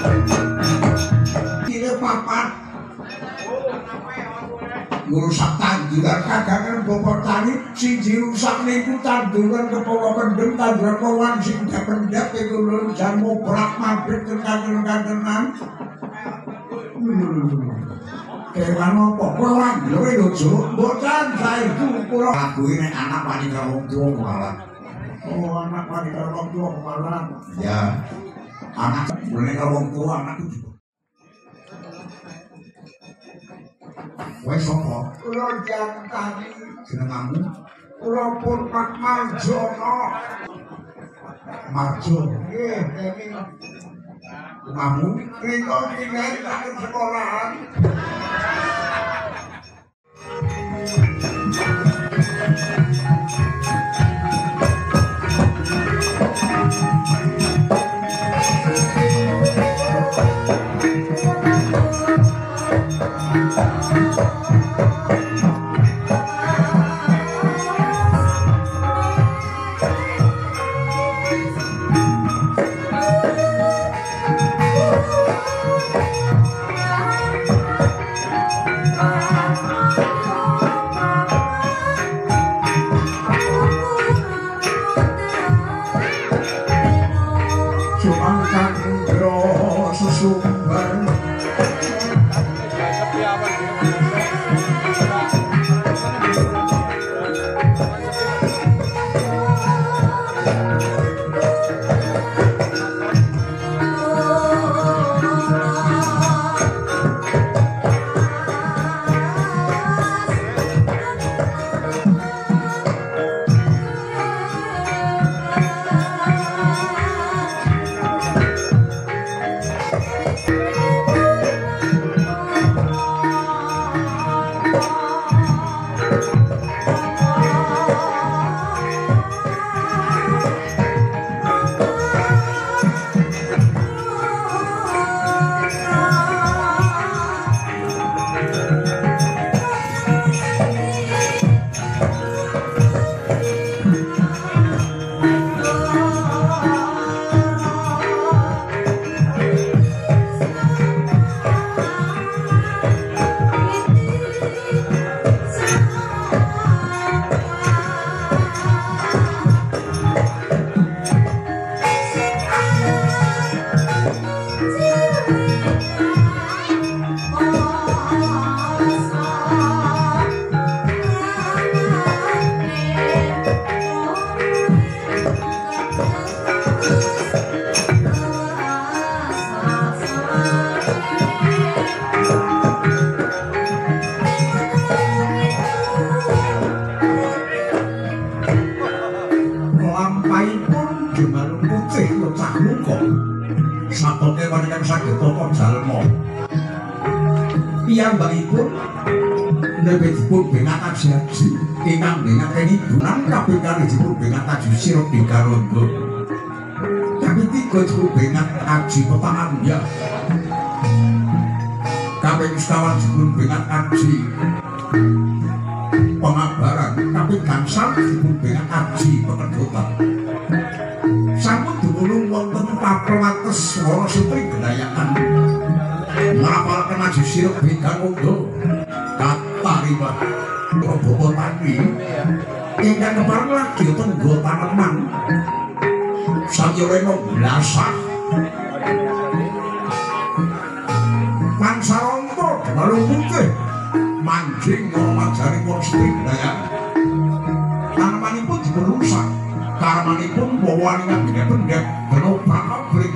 Kira papat rusak tanduran kagangan bapak tani siji rusak niku tanduran kepala kendeng tanduran kawan sing dapendap iku lho jamu brak mabrik tenan-tenan kewan apa kula lho ojo mboten saiki kula lagu nek anak wani karo wong tuwa malah oh anak wani karo wong tuwa malah ya anak wani karo wong tuwa anak itu wes sapa kula jantani jenengmu kula pun Pak Marjono Marjo nggih nggih kamu riko tinggal di sekolahan piyambakipun nebetipun bengatan jaji ingkang bengatan hiburan kabeh kalihipun bengatan jusir bingkarondo kabeh tiga dipun bengat aji petangandya kabeh sekawan dipun bengat aji pengabaran kabeh gangsal dipun bengat aji pekedotan sampun dumunung wonten paprawates wara sutri gedayakan ngapalken aji sirep bingkarondo katarima Prabowo Tani ingkang kepareng lagi tenggo taneman sayurena blasah Pansaranta Dalu Putih manjing ngomajari wong sutri gedayakan tanemanipun dipun rusak karmanipun wawaningan bendhek beno pabrik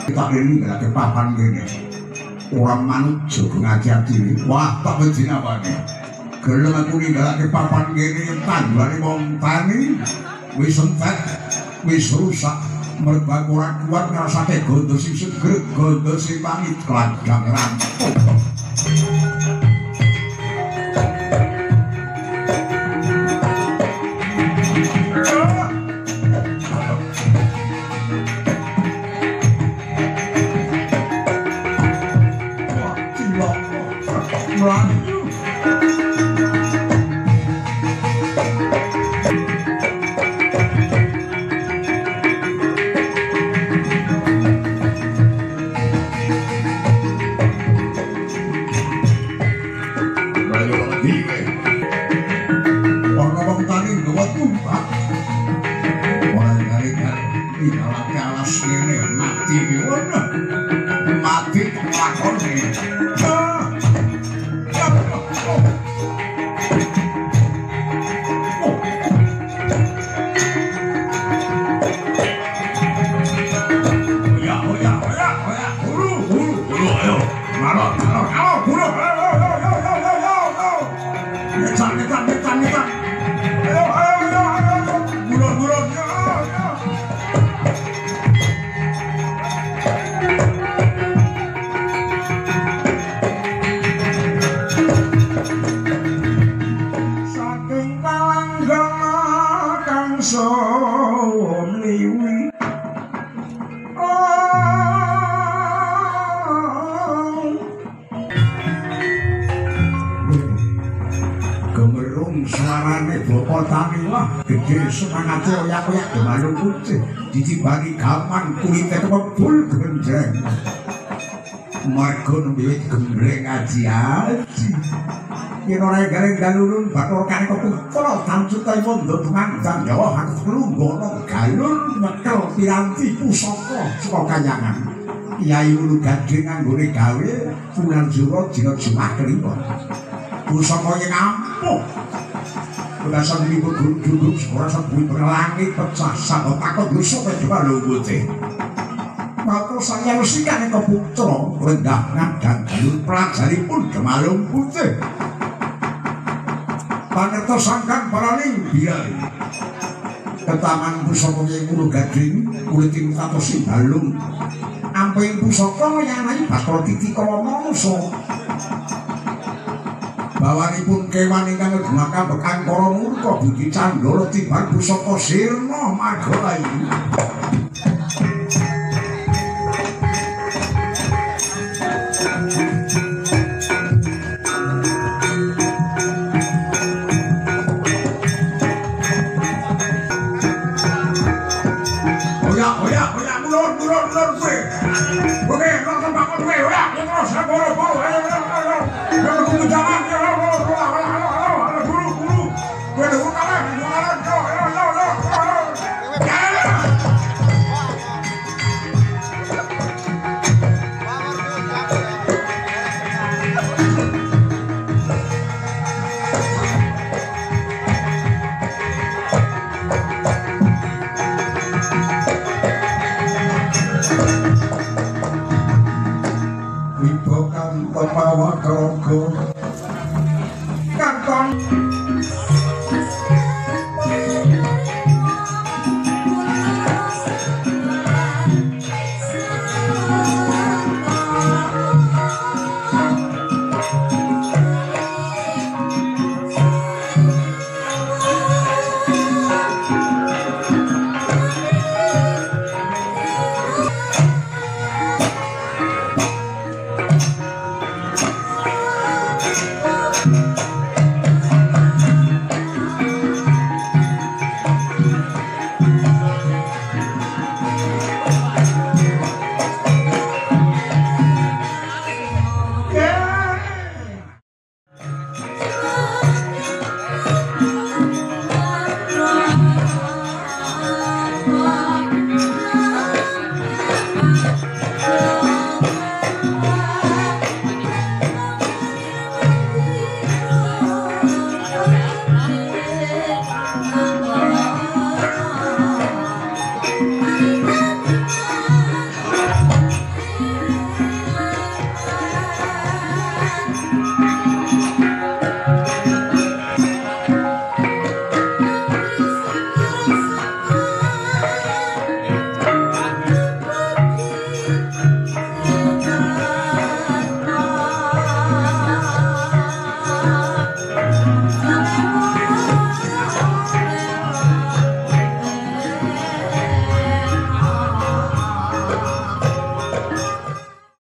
kita ini nggak ada papan gini orang manut jogo ngajak diri wah tak begini apa nih gelem aku ini nggak ada papan gini tangguhane wong tani wis entek wis rusak merga ora kuat ngrasake gondo sing seger gondo sing pamit kladang rampung semangatnya oyak-oyak di balung putih ditibani gaman kulitnya kebul gendreng margo nungguit gembreng aji-aji kira-kira garing galurun batur kani keputra tancutai mondo penganggang jawa aku kelunggono galur nyekel piranti pusaka suka kayangan Kyai Ulu Gading anggone gawe bulan juro dina Jumat kelima pusaka yang ampuh berdasar libur duduk rasa bumi berlangit pecah sahabat takut lusuk ke balung putih maka saya rusikan ke putra rendahkan dan galur pelajari pun ke balung putih panerto sangkan paraning biar ke taman pusaka yang Ulu Gading kulitin tato si balung ampai pusaka yang lain bakal titik kalau mongso bawanipun kewan ingkang nggunakaken bekang para murka Budi Candala timbang pusaka sirna Magalayu